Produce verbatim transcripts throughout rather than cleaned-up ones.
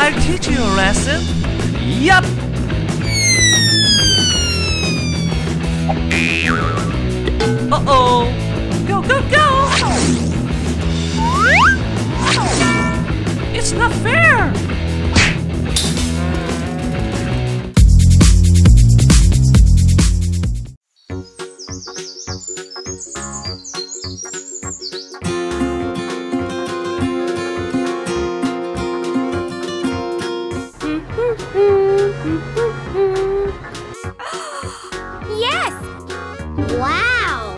I'll teach you a lesson. Yup. Uh-oh. Go, go, go. It's not fair. Yes! Wow!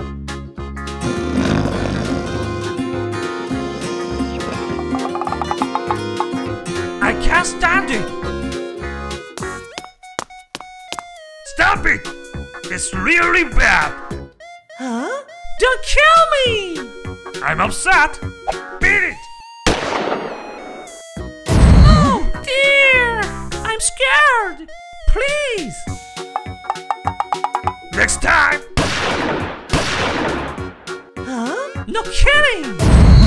I can't stand it. Stop it! It's really bad! Huh? Don't kill me! I'm upset! Beat it! Oh dear! I'm scared! Please! Next time! Huh? No kidding!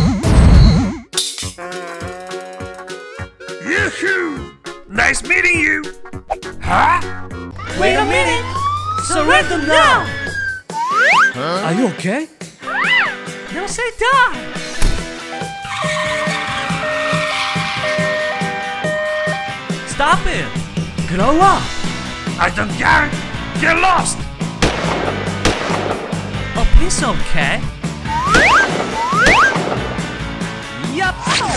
Yoo-hoo! Nice meeting you! Huh? Wait a minute! Surrender now! Are you okay? Don't say die! Stop it! Grow up! I don't care! Get lost! A piece of cake? Yup!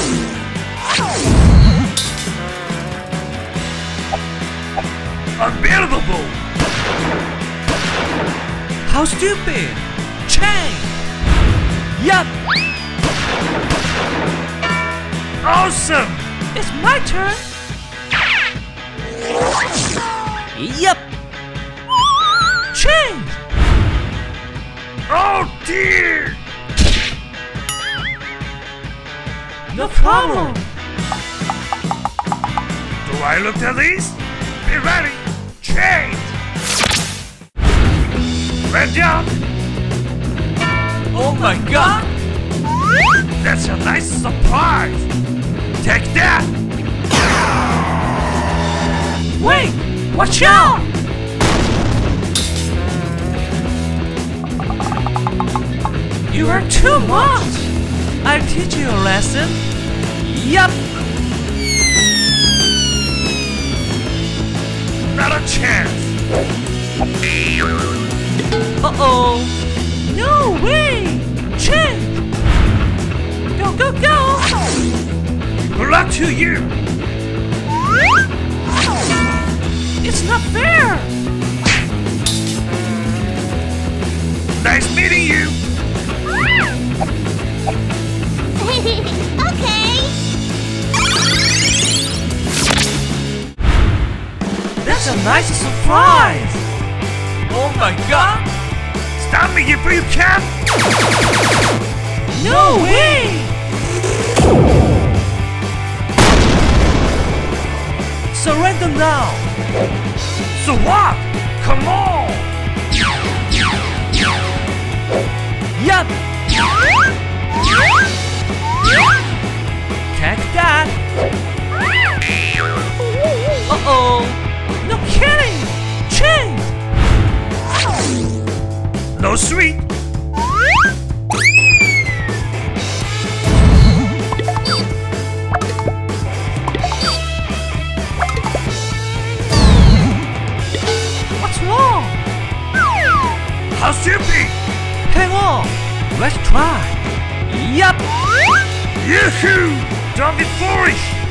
Unbelievable! How stupid! Change! Yup! Awesome! It's my turn! Yup! Change! Oh dear! No problem! Do I look at this? Be ready! Change! Red jump! Oh my god! That's a nice surprise! Take that! Wait! Watch out! You are too much! I'll teach you a lesson. Yup! Not a chance! Uh-oh! No way! Change! Go, go, go! Good luck to you! It's not fair! Nice meeting you! Okay! That's a nice surprise! Oh my god! Stop me if you can! No way! Surrender now! So what? Come on! Yup! Take that! Uh-oh! No kidding! Change! No sweet! What's wrong? How stupid! Hang on! Let's try! Yup! Yoo-hoo! Don't be foolish!